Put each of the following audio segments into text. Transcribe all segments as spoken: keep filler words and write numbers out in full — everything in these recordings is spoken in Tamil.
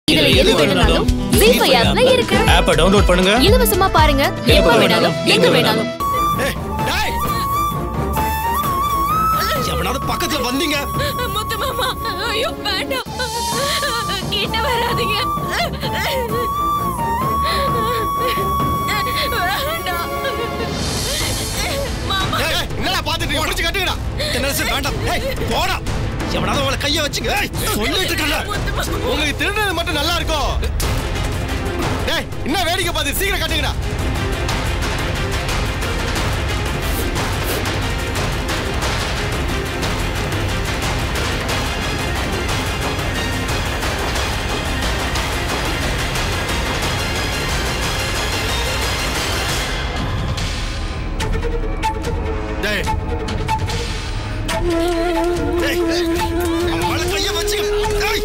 இதுல எது வேணும்னாலும் ஜீ ஃபைவ் ஆப்ல இருக்கு. ஆப்பை டவுன்லோட் பண்ணுங்க. இலவசமா பாருங்க. எப்ப வேணாலும் எங்க வேணாலும். ஏய் டேய். எவனாவது பக்கத்துல வந்தீங்க? முத்து மாமா, ஐயோ வேண்டாம். கிட்ட வராதீங்க. வேண்டாம். மாமா. ஏய் என்னடா பாத்துட்டு உடைச்சு கட்டுங்கடா. தென்னரசு வேண்டாம். ஏய் போடா. எவனாவது அவளை கைய வச்சுங்க. ஏய் சொல்லிட்டு இருக்கல. உங்களுக்கு திருடுறது மட்டும் நல்லா இருக்கும். டேய் என்ன வேடிக்கை பாத்து சீக்கிரம் கட்டுங்கடா. டேய் டேய் அவளை கைய வச்சுங்க. டேய்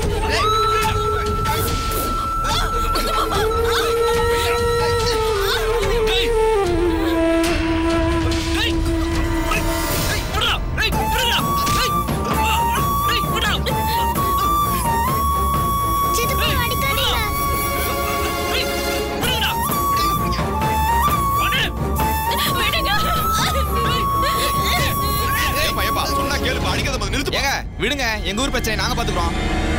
விடுங்க, எங்க ஊர் பிரச்சனை நாங்க பாத்துக்கிறோம்.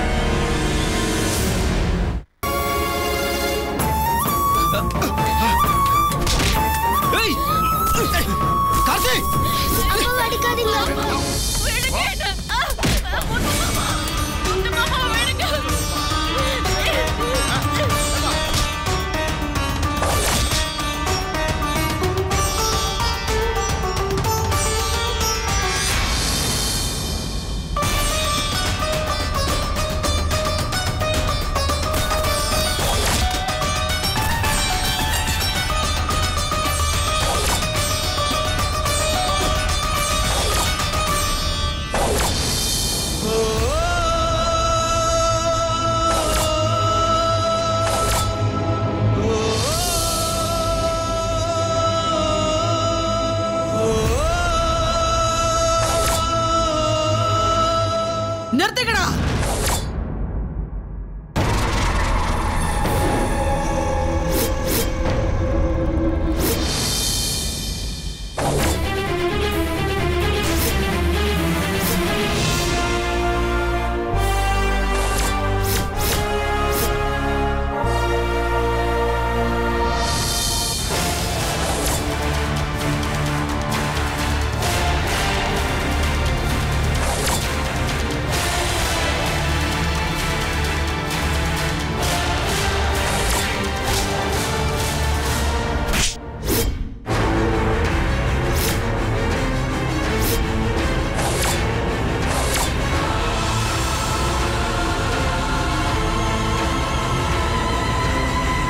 கார்த்தி அம்மா அடிக்காதீங்க. விடுங்க. முத்து மாமா விடுங்க. நிறுத்துங்கடா.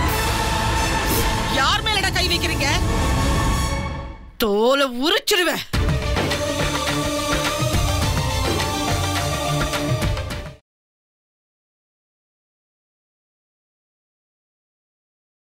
யார் மேலடா கை வைக்கிறீங்க? தோலை உரிச்சிடுவேன்.